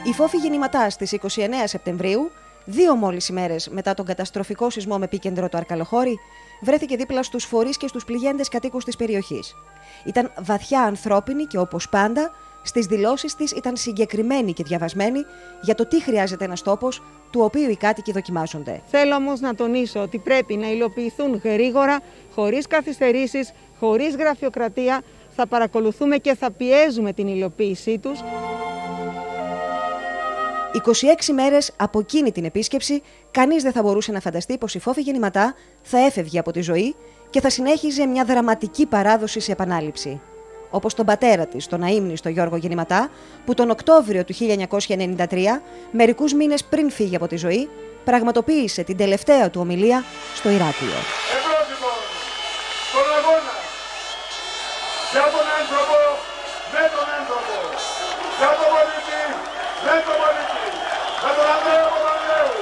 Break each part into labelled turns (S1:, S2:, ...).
S1: Η Φόφη γεννηματά στις 29 Σεπτεμβρίου, 2 μόλις ημέρες μετά τον καταστροφικό σεισμό με επίκεντρο το Αρκαλοχώρι, βρέθηκε δίπλα στους φορείς και στους πληγέντες κατοίκους της περιοχής. Ήταν βαθιά ανθρώπινη και όπως πάντα, στις δηλώσεις της ήταν συγκεκριμένη και διαβασμένη για το τι χρειάζεται ένας τόπος, του οποίου οι κάτοικοι δοκιμάζονται.
S2: Θέλω όμως να τονίσω ότι πρέπει να υλοποιηθούν γρήγορα, χωρίς καθυστερήσεις, χωρίς γραφειοκρατία. Θα παρακολουθούμε και θα πιέζουμε την υλοποίησή τους.
S1: 26 μέρες από εκείνη την επίσκεψη, κανείς δεν θα μπορούσε να φανταστεί πως η Φόφη γεννηματά θα έφευγε από τη ζωή και θα συνέχιζε μια δραματική παράδοση σε επανάληψη. Όπως τον πατέρα της, τον αείμνηστο Γιώργο Γεννηματά, που τον Οκτώβριο του 1993, μερικούς μήνες πριν φύγει από τη ζωή, πραγματοποίησε την τελευταία του ομιλία στο Ηράκλειο.
S3: Εμπρός λοιπόν, στον αγώνα, για τον άνθρωπο, με τον άνθρωπο, για τον πολίτη, με τον πολίτη, με τον Ανδρέα Παπανδρέου.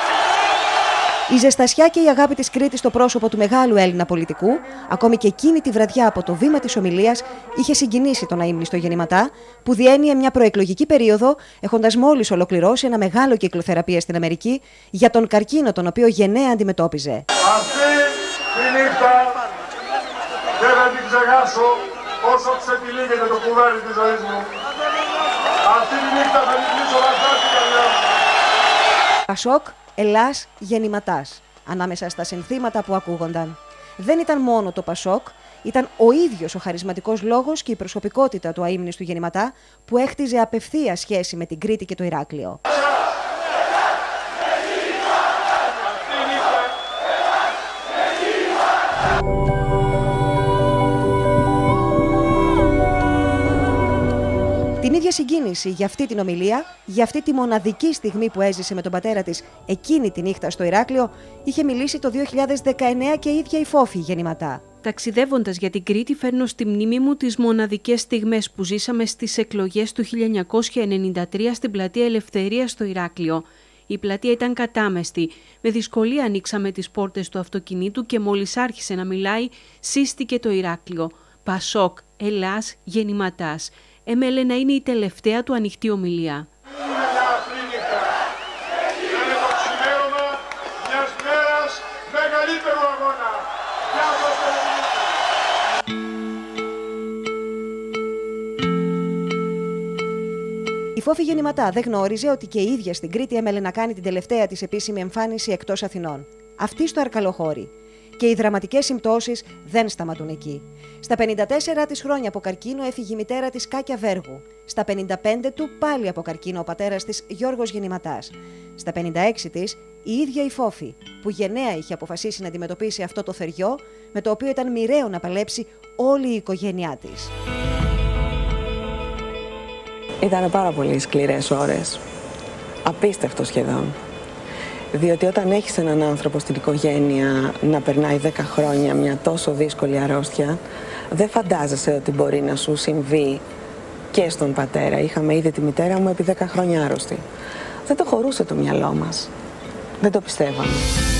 S1: Η ζεστασιά και η αγάπη της Κρήτης στο πρόσωπο του μεγάλου Έλληνα πολιτικού, ακόμη και εκείνη τη βραδιά από το βήμα της ομιλίας, είχε συγκινήσει τον αείμνηστο Γεννηματά, που διένυε μια προεκλογική περίοδο, έχοντας μόλις ολοκληρώσει ένα μεγάλο κύκλο θεραπείας στην Αμερική για τον καρκίνο, τον οποίο γενναία αντιμετώπιζε.
S3: Αυτή τη νύχτα δεν θα την ξεχάσω όσο ξετυλίγεται το κουδάρι της ζωής μου. Αυτή τη νύχτα θα την κλείσω βαθιά στην καρδιά μου.
S1: Πασόκ, Ελλάς, Γεννηματάς, ανάμεσα στα συνθήματα που ακούγονταν. Δεν ήταν μόνο το Πασόκ, ήταν ο ίδιος ο χαρισματικός λόγος και η προσωπικότητα του αείμνηστου Γεννηματά που έχτιζε απευθείας σχέση με την Κρήτη και το Ηράκλειο. Την ίδια συγκίνηση για αυτή την ομιλία, για αυτή τη μοναδική στιγμή που έζησε με τον πατέρα της εκείνη τη νύχτα στο Ηράκλειο, είχε μιλήσει το 2019 και η ίδια η Φόφη Γεννηματά.
S4: Ταξιδεύοντας για την Κρήτη, φέρνω στη μνήμη μου τις μοναδικές στιγμές που ζήσαμε στις εκλογές του 1993 στην Πλατεία Ελευθερίας στο Ηράκλειο. Η πλατεία ήταν κατάμεστη. Με δυσκολία ανοίξαμε τις πόρτες του αυτοκινήτου και μόλις άρχισε να μιλάει, σύστηκε το Ηράκλειο. Πασόκ, Ελλάς, Γεννηματάς. Έμελε να είναι η τελευταία του ανοιχτή ομιλία.
S3: Είναι μια απλή νύχτα. Είναι το ξημέρωμα μιας μέρας μεγαλύτερου αγώνα. Γεια σας,
S1: Η Φόφη Γεννηματά δεν γνώριζε ότι και η ίδια στην Κρήτη έμελε να κάνει την τελευταία της επίσημη εμφάνιση εκτός Αθηνών. Αυτή στο Αρκαλοχώρι. Και οι δραματικές συμπτώσεις δεν σταματούν εκεί. Στα 54 της χρόνια από καρκίνο έφυγε η μητέρα της Κάκια Βέργου. Στα 55 του πάλι από καρκίνο ο πατέρας της Γιώργος Γεννηματάς. Στα 56 της η ίδια η Φόφη, που γενναία είχε αποφασίσει να αντιμετωπίσει αυτό το θεριό, με το οποίο ήταν μοιραίο να παλέψει όλη η οικογένειά της.
S5: Ήταν πάρα πολύ σκληρές ώρες. Απίστευτο σχεδόν. Διότι όταν έχεις έναν άνθρωπο στην οικογένεια να περνάει 10 χρόνια μια τόσο δύσκολη αρρώστια, δεν φαντάζεσαι ότι μπορεί να σου συμβεί και στον πατέρα. Είχαμε ήδη τη μητέρα μου επί 10 χρόνια άρρωστη. Δεν το χωρούσε το μυαλό μας. Δεν το πιστεύαμε.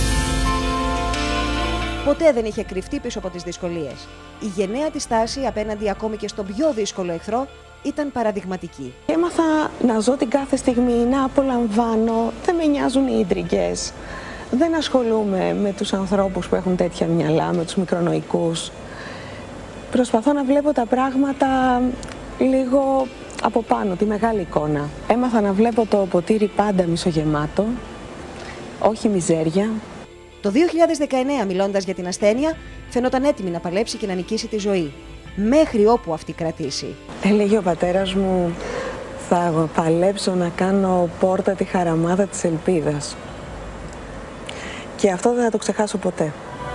S1: Ποτέ δεν είχε κρυφτεί πίσω από τις δυσκολίες. Η γενναία της στάση απέναντι ακόμη και στον πιο δύσκολο εχθρό ήταν παραδειγματική.
S5: Έμαθα να ζω την κάθε στιγμή, να απολαμβάνω, δεν με νοιάζουν οι ίντριγκες. Δεν ασχολούμαι με τους ανθρώπους που έχουν τέτοια μυαλά, με τους μικρονοϊκούς. Προσπαθώ να βλέπω τα πράγματα λίγο από πάνω, τη μεγάλη εικόνα. Έμαθα να βλέπω το ποτήρι πάντα μισογεμάτο, όχι μιζέρια.
S1: Το 2019, μιλώντας για την ασθένεια, φαινόταν έτοιμη να παλέψει και να νικήσει τη ζωή. Μέχρι όπου αυτή κρατήσει.
S5: Έλεγε ο πατέρας μου, θα παλέψω να κάνω πόρτα τη χαραμάδα της ελπίδας. Και αυτό δεν θα το ξεχάσω ποτέ.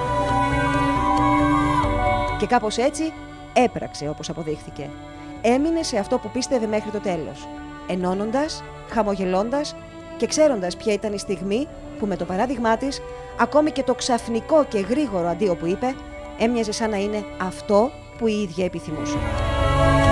S1: Και κάπως έτσι έπραξε, όπως αποδείχθηκε. Έμεινε σε αυτό που πίστευε μέχρι το τέλος. Ενώνοντας, χαμογελώντας και ξέροντας ποια ήταν η στιγμή που με το παράδειγμά της, ακόμη και το ξαφνικό και γρήγορο αντίο που είπε, έμοιαζε σαν να είναι αυτό που η ίδια επιθυμούσε.